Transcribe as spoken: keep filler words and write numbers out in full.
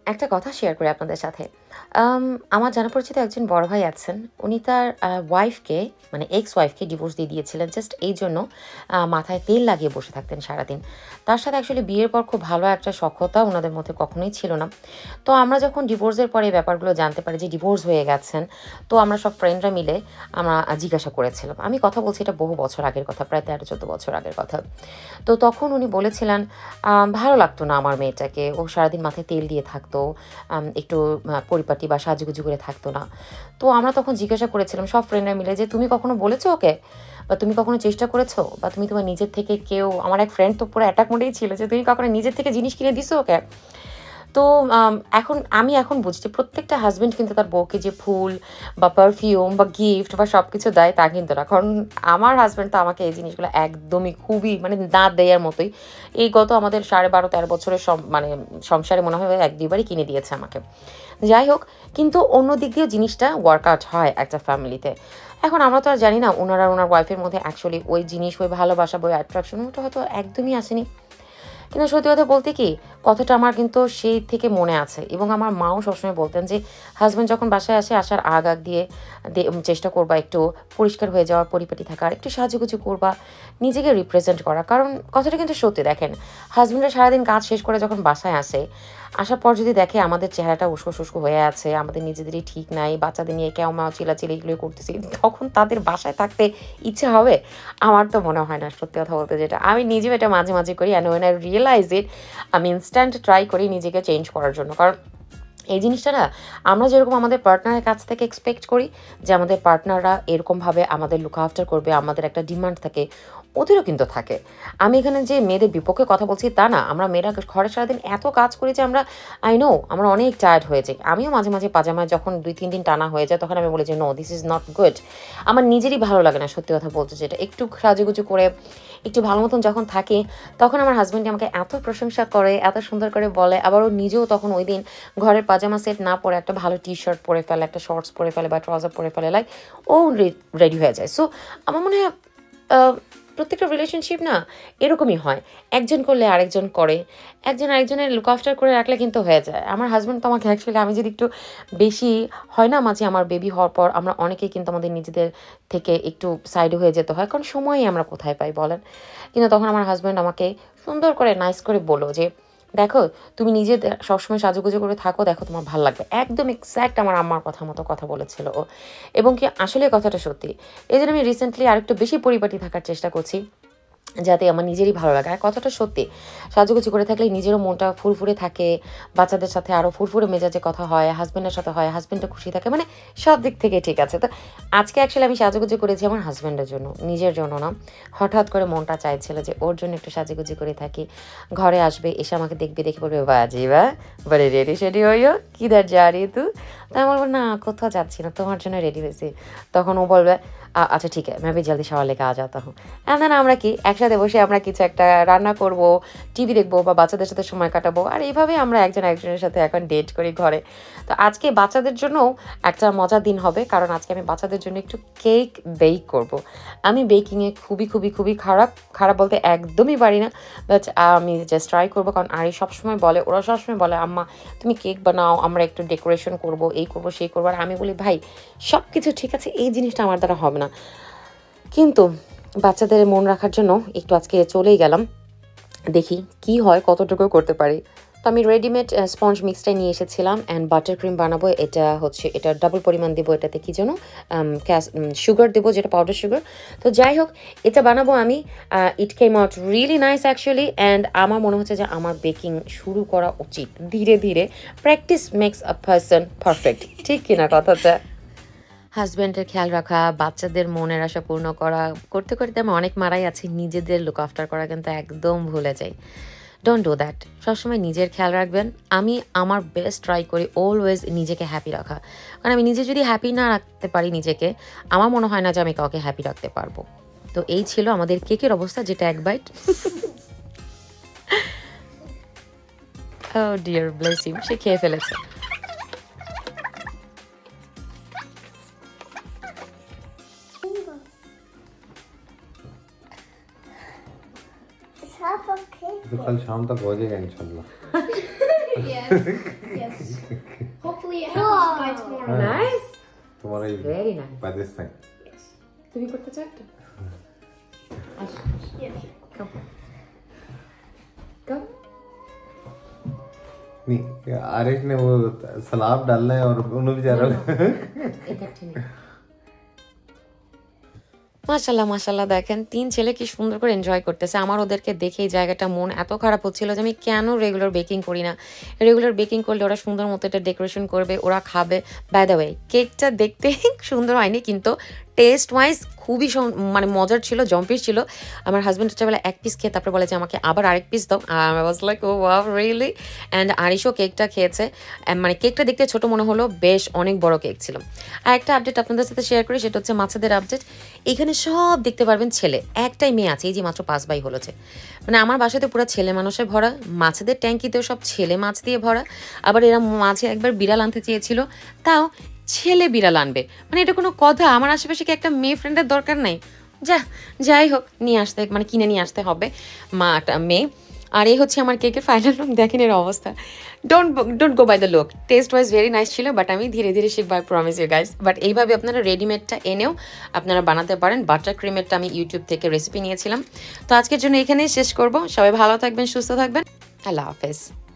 একটা কথা শেয়ার করি আপনাদের সাথে। আম আমার জানা পরিচিত একজন বড় ভাই আছেন। উনি তার আ ওয়াইফকে মানে এক্স ওয়াইফকে ডিভোর্স দিয়ে দিয়েছিলেন জাস্ট এইজন্য আ মাথায় তেল লাগিয়ে বসে থাকতেন সারাদিন। তার সাথে অ্যাকচুয়ালি বিয়ের পর খুব ভালো একটা সখ্যতা উনাদের মধ্যে কখনোই ছিল না। তো আমরা যখন ডিভোর্সের পরে এই ব্যাপারগুলো জানতে পারি যে ডিভোর্স হয়ে গেছেন, তো আমরা সব ফ্রেন্ডরা মিলে আমরা আ জিজ্ঞাসা করেছিলাম। আমি কথা বলছি এটা বহু বছর আগের কথা, প্রায় তেরো চৌদ্দ বছর আগের কথা। তো তখন উনি বলেছিলেন, আ ভালো লাগতো না আমার মেয়েটাকে। ও সারাদিন মাথায় তেল দিয়ে থাকতো। আম একটু আ পরিপাটি বা সাজুগুজু করে থাকতো না। তো আমরা তখন জিজ্ঞাসা করেছিলাম সব ফ্রেন্ডরা মিলে যে, "তুমি কখনো বলেছো ওকে? বা তুমি কখনো চেষ্টা করেছো? বা তুমি তোমার নিজের থেকে কেউ" আমার এক ফ্রেন্ড তো পুরো অ্যাটাক মোডেই ছিল যে, "তুমি কখনো নিজের থেকে জিনিস কিনে দিছো ওকে?" তো আম এখন আমি এখন বুঝছি প্রত্যেকটা হাসব্যান্ড কিন্তু তার বউকে যে ফুল বা পারফিউম বা গিফট বা সবকিছু দেয় তা কিন্তু না। কারণ আমার হাসব্যান্ড তো আমাকে এই জিনিসগুলো একদমই খুবই মানে না দেয়ার মতোই। এই গত আমাদের সাড়ে বারো তেরো বছরের সম মানে সংসারে মনে হয় এক দুই বারই কিনে দিয়েছে আমাকে। যাই হোক, কিন্তু অন্য দিক দিয়েও জিনিসটা ওয়ার্কআউট হয় একটা ফ্যামিলিতে। এখন আমরা তো আর জানি না উনার আর উনার ওয়াইফের মধ্যে অ্যাকচুয়ালি ওই জিনিস, ওই ভালোবাসা বা ওই অ্যাট্রাকশন ওটা হয়তো একদমই আসেনি। কিন্তু সত্যি কথা বলতে কি, কথাটা আমার কিন্তু সেই থেকে মনে আছে এবং আমার মাও সবসময় বলতেন যে, হাসব্যান্ড যখন বাসায় আসে, আসার আগ, আগ দিয়ে দে চেষ্টা করবা একটু পরিষ্কার হয়ে যাওয়ার, পরিপাটি থাকার, একটু সাজুগুজু করবা, নিজেকে রিপ্রেজেন্ট করা। কারণ কথাটা কিন্তু সত্যি দেখেন, হাসব্যান্ডরা সারাদিন কাজ শেষ করে যখন বাসায় আসে, আসার পর যদি দেখে আমাদের চেহারাটা উস্কো শুষ্কো হয়ে আছে, আমাদের নিজেদেরই ঠিক নাই, বাচ্চাদের নিয়ে কেউ মা চিল্লাচিল্লি এগুলো করতেছি, তখন তাদের বাসায় থাকতে ইচ্ছে হবে? আমার তো মনে হয় না, সত্যি কথা বলতে যেটা। আমি নিজেও এটা মাঝে, মাঝে করি and when I realize it আমি ইনস্ট্যান্ট ট্রাই করি নিজেকে চেঞ্জ করার জন্য। কারণ এই জিনিসটা না আমরা যেরকম আমাদের পার্টনারের কাছ থেকে এক্সপেক্ট করি যে আমাদের পার্টনাররা এরকমভাবে আমাদের লুক আফটার করবে, আমাদের একটা ডিমান্ড থাকে, ওদেরও কিন্তু থাকে। আমি এখানে যে মেয়েদের বিপক্ষে কথা বলছি তা না। আমরা মেয়েরা ঘরে সারাদিন এত কাজ করি যে আমরা আই নো আমরা অনেক টায়ার্ড হয়ে যাই। আমিও মাঝে, মাঝে পাজামায় যখন দুই তিন দিন টানা হয়ে যায় তখন আমি বলি যে, "no, this is not good." আমার নিজেরই ভালো লাগে না সত্যি কথা বলতে যেটা। একটু সাজুগুজু করে একটু ভালো মতন যখন থাকি তখন আমার হাসব্যান্ড আমাকে এত প্রশংসা করে, এত সুন্দর করে বলে। আবার ও নিজেও তখন ওই দিন ঘরের পাজামা সেট না পরে একটা ভালো টি-শার্ট পরে ফেলে, একটা শর্টস পরে ফেলে বা ট্রাউজার পরে ফেলে, লাইক ও রে রেডি হয়ে যায়। সো আমার মনে হয় আ প্রত্যেকটা রিলেশনশিপ না এরকমই হয়। একজন করলে আরেকজন করে। একজন আরেকজনের লুক আফটার করে রাখলে কিন্তু হয়ে যায়। আমার হাসব্যান্ড তো আমাকে অ্যাকচুয়ালি আমি যদি একটু বেশি হয় না মাঝে আমার বেবি হওয়ার পর আমরা অনেকেই কিন্তু আমাদের নিজেদের থেকে একটু সাইড হয়ে যেতে হয়। কারণ সময়ই আমরা কোথায় পাই বলেন? কিন্তু তখন আমার হাসব্যান্ড আমাকে সুন্দর করে নাইস করে বলল যে, "দেখো তুমি নিজে দে সবসময় সাজুগুজু করে থাকো, দেখো তোমার ভাল লাগবে।" একদম এক্সাক্ট আমার আম্মার কথা মতো কথা বলেছিল ও। এবং কি আসলে কথাটা সত্যি। এজন্য আমি রিসেন্টলি আরেকটু বেশি পরিপাটি থাকার চেষ্টা করছি। যাতে আমার নিজেরই ভালো লাগে। আর কথাটা সত্যি। সাজুগুজু করে থাকলে নিজেরও মনটা ফুরফুরে থাকে। বাচ্চাদের সাথে আরও ফুরফুরে মেজাজে কথা হয়। হাসব্যান্ডের সাথে হয়। হাসব্যান্ডও খুশি থাকে। মানে সব দিক থেকে ঠিক আছে। তো আজকে অ্যাকচুয়ালি আমি সাজুগুজু করেছি আমার হাসব্যান্ডের জন্য। নিজের জন্য না। হঠাৎ করে মনটা চাইছিল যে ওর জন্য একটু সাজুগুজু করে থাকি। ঘরে আসবে, এসে আমাকে দেখবে, দেখে বলবে, "वाह जी वाह! बड़े रेडी-शेडी हुई हो? किधर जा रही है तू?" তো আমি বলব, "না, কোথাও যাচ্ছি না। তোমার জন্য রেডি হয়েছি।" তখন ও বলবে, আ "अच्छा ठीक है, मैं भी जल्दी शावर लेके आ जाता हूँ।" অ্যান্ড দেন আমরা কি একসাথে বসে আমরা কিছু একটা রান্না করব, টিভি দেখবো বা বাচ্চাদের সাথে সময় কাটাবো। আর এইভাবেই আমরা একজন একজনের সাথে এখন ডেট করি ঘরে। তো আজকে বাচ্চাদের জন্যও একটা মজার দিন হবে। কারণ আজকে আমি বাচ্চাদের জন্য একটু কেক বেক করব। আমি বেকিংয়ে খুবই, খুবই, খুবই খারাপ। খারাপ বলতে একদমই পারি না। বাট আমি জাস্ট ট্রাই করব। কারণ আরি সবসময় বলে, ওরা সবসময় বলে, "আম্মা তুমি কেক বানাও, আমরা একটু ডেকোরেশন করব, এই করব, সেই করব।" আর আমি বলি, "ভাই সব কিছু ঠিক আছে, এই জিনিসটা আমার দ্বারা হবে না।" কিন্তু বাচ্চাদের মন রাখার জন্য একটু আজকে চলেই গেলাম। দেখি কি হয়, কতটুকু করতে পারি। তো আমি রেডিমেড আ স্পঞ্জ মিক্সটাই নিয়ে এসেছিলাম অ্যান্ড বাটার ক্রিম বানাবো। এটা হচ্ছে এটা ডাবল পরিমাণ দেবো। এটাতে কি যেন আম ক্যাস উম সুগার দেবো যেটা পাউডার সুগার। তো যাই হোক এটা বানাবো আমি। Uh it came out really nice actually and আমার মনে হচ্ছে যে আমার বেকিং শুরু করা উচিত। ধীরে, ধীরে practice makes a person perfect. ঠিক কিনা কথাটা? হাসব্যান্ডের খেয়াল রাখা, বাচ্চাদের মনের আশা পূর্ণ করা করতে, করতে আমি অনেক মারাই আছি। নিজেদের লুক আফটার করা কিন্তু একদম ভুলে যাই। Don't do that. সবসময় নিজের খেয়াল রাখবেন। আমি আমার বেস্ট ট্রাই করি অলওয়েজ নিজেকে হ্যাপি রাখা। কারণ আমি নিজে যদি হ্যাপি না রাখতে পারি নিজেকে, আমার মনে হয় না যে আমি কাউকে হ্যাপি রাখতে পারবো। তো এই ছিল আমাদের কেকের অবস্থা যেটা এক bite. Oh dear bless him, সে খেয়ে ফেলেছে। तो कल शाम तक हो जाएगा इंशाल्लाह। Yes, yes. নাইস তোমার এই ভেরি নাইস পাকিস্তান তুমি করতে চাও একটা আসো কাম কাম नहीं आरिफ ने वो सलाब डालना है और उन्होंने बेचारा इकट्ठे नहीं মাশাল্লাহ মাশাল্লাহ দেখেন তিন ছেলে কি সুন্দর করে এনজয় করতেছে আমার ওদেরকে দেখে এই জায়গাটা মন এত খারাপ হচ্ছিল যে আমি কেন রেগুলার বেকিং করি না রেগুলার বেকিং করলে ওরা সুন্দর মতো এটা ডেকোরেশন করবে ওরা খাবে বাই দ্য ওয়ে কেকটা দেখতে সুন্দর হয়নি কিন্তু টেস্ট ওয়াইজ খুবই মানে মজার ছিল জম্পিস ছিল আমার হাজব্যান্ড হচ্ছে বলে এক পিস খেয়ে তারপরে বলে যে আমাকে আবার আরেক পিস দাও I was like oh wow really and আরিশও কেকটা খেয়েছে মানে কেকটা দেখতে ছোট মনে হলো বেশ অনেক বড় কেক ছিল আর একটা আপডেট আপনাদের সাথে শেয়ার করি সেটা হচ্ছে মাছেদের আপডেট এখানে সব দেখতে পারবেন ছেলে একটাই মেয়ে আছে এই যে মাত্র পাঁচ ভাই হলোছে মানে আমার বাসাতে পুরো ছেলে মানুষে ভরা মাছেদের ট্যাঙ্কিতেও সব ছেলে মাছ দিয়ে ভরা আবার এরা মাঝে একবার বিড়াল আনতে চেয়েছিল তাও ছেলে বিড়াল আনবে মানে এটা কোনো কথা আমার আশেপাশে কি একটা মেয়ে ফ্রেন্ডের দরকার নাই যা যাই হোক নিয়ে আসতে মানে কিনে নিয়ে আসতে হবে মা মেয়ে আর এই হচ্ছে আমার কেকের ফাইনাল লুক দেখেন এর অবস্থা don't don't go by the look taste wise very nice ছিল বাট আমি ধীরে ধীরে শিখবো I promise you guys but এইভাবে আপনারা রেডিমেডটা এনেও আপনারা বানাতে পারেন বাটার ক্রিমেরটা আমি ইউটিউব থেকে রেসিপি নিয়েছিলাম তো আজকের জন্য এখানেই শেষ করব সবাই ভালো থাকবেন সুস্থ থাকবেন আল্লাহ হাফেজ